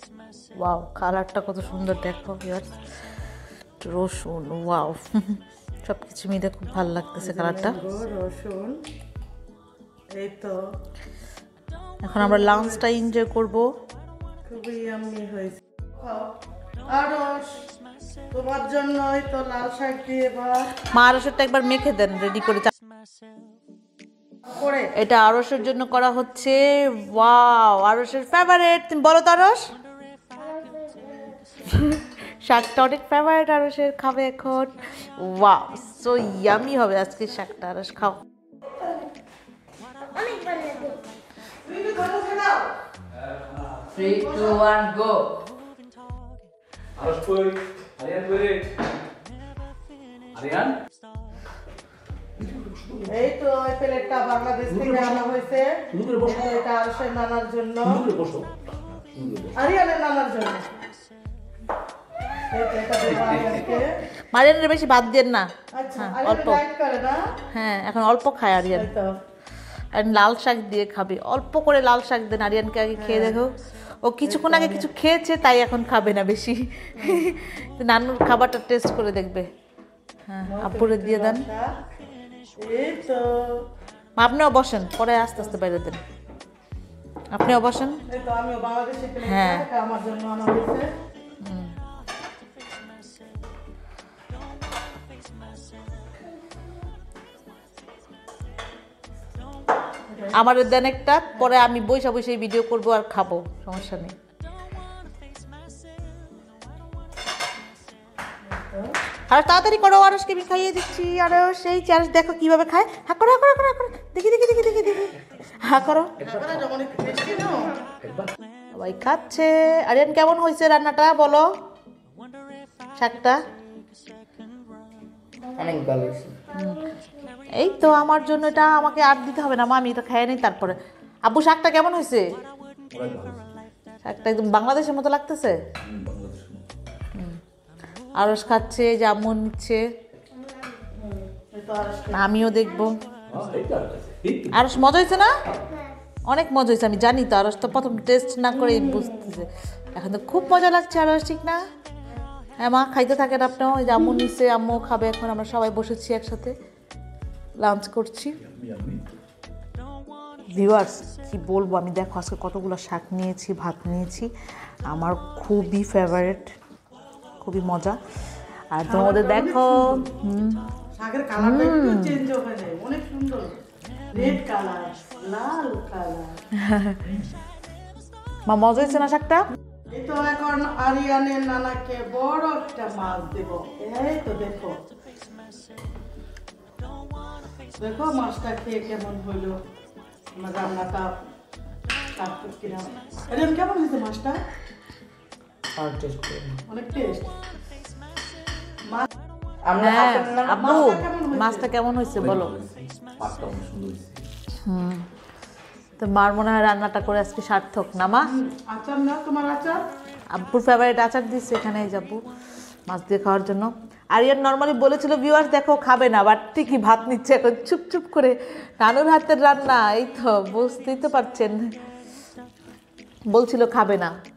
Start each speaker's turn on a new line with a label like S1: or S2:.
S1: Wow, কালারটা কত সুন্দর দেখো ভিউয়ার্স। রসুন, ওয়াও সব কিছু মিলে খুব ভালো লাগতেছে কালারটা।
S2: রসুন, এই তো
S1: এখন আমরা লাঞ্চটা এনজয় করব।
S2: খুবই ইয়াম্মি হয়েছে। আরস তোমার জন্যই তো লাল শাক দিয়ে
S1: মা আরসেরটা একবার মেখে দেন রেডি করে। এটা আরসের জন্য করা হচ্ছে। ওয়াও, আরসের ফেভারিট। তুমি বলো তো আরস। শাকটা অনেক ফেভারিট আরসের, খাবে এখন। ওয়াও, সো ইয়ামি হবে আজকে শাকটা। আরস খাও।
S2: এই তো এই প্লেটটা বাংলাদেশ থেকে আনা হয়েছে। এটা আরশের নানার জন্য, আরিয়ানের নানার জন্য।
S1: মারিয়ানের বেশি ভাত দেন না।
S2: আচ্ছা,
S1: অল্প। হ্যাঁ, এখন অল্প খায় আরিয়ান। আর লাল শাক দিয়ে খাবে, অল্প করে লাল শাক দেন আরিয়ানকে। আগে খেয়ে দেখো, ও কিছুক্ষণ আগে কিছু খেয়েছে তাই এখন খাবে না বেশি। নানুর খাবারটা টেস্ট করে দেখবে। হ্যাঁ, আব্বুরে দিয়ে দেন। আপনিও বসেন, পরে আস্তে আস্তে বাইরে দেন। আপনিও বসেন। হ্যাঁ,
S2: আমার জন্য আনা হয়েছে।
S1: আমার দেন একটা, পরে আমি বইসা বইসা ভিডিও করবো আর খাবো, সমস্যা নেই। আর তাড়াতাড়ি করো, আরসকে আমি খাইয়ে দিচ্ছি। আরস, এই চার্জ দেখো কিভাবে খায়। হা করো, করো, করো, করো। দেখি দেখি দেখি দেখি দেখি। হা করো। সবাই খাচ্ছে। আরিয়ান, কেমন হয়েছে রান্নাটা বলো? শাকটা
S3: অনেক ভালো হয়েছে।
S1: এই তো আমার জন্য এটা আমাকে আর দিতে হবে না মা, আমি এটা খাই নেই তারপরে। আব্বু, শাকটা কেমন হয়েছে? শাকটা একদম বাংলাদেশের মতো লাগতেছে। আরস খাচ্ছে, জামুন নিচ্ছে, আমিও দেখবো। আরস মজা হয়েছে না? অনেক মজা হয়েছে, আমি জানি তো। আরস তো প্রথম টেস্ট না করে বুঝতেছে। এখন তো খুব মজা লাগছে আরস, ঠিক না? হ্যাঁ মা, খাইতে থাকেন আপনিও। ওই জামুন নিচ্ছে, আম্মু খাবে এখন। আমরা সবাই বসেছি একসাথে, লাঞ্চ করছি। ভিউয়ার্স, কি বলবো আমি, দেখো আজকে কতগুলো শাক নিয়েছি, ভাত নিয়েছি। আমার খুবই ফেভারিট, খুবই মজা। আর তোমাদের দেখো,
S2: শাকের কালারটা একটু চেঞ্জ হয়ে যায়, অনেক সুন্দর। রেড কালার, লাল কালার।
S1: মা, মজা হয়েছে না শাকটা?
S2: এই তো এখন আরিয়ানের নানাকে বড় একটা মাছ দেব। এই তো দেখো, দেখো মাছটা খেয়ে কেমন হইলো। আমার রান্নাটা কিরম। আরিয়ান, কেমন হয়েছে মাছটা? অনেক টেস্ট।
S1: হ্যাঁ আব্বু, মাছটা কেমন হয়েছে বলো? তো মার মনে হয় রান্নাটা করে আজকে সার্থক না মা?
S2: আচার না, তোমার আচার?
S1: আব্বুর ফেভারিট আচার দিচ্ছে এখানে যাবো মাছ দিয়ে খাওয়ার জন্য। আরিয়ান নর্মালি বলেছিল ভিউয়ার্স দেখো খাবে না, বাট ঠিকই ভাত নিচ্ছে এখন চুপ চুপ করে। নানুর হাতের রান্না, এই তো বুঝতেই তো পারছেন, বলছিল খাবে না।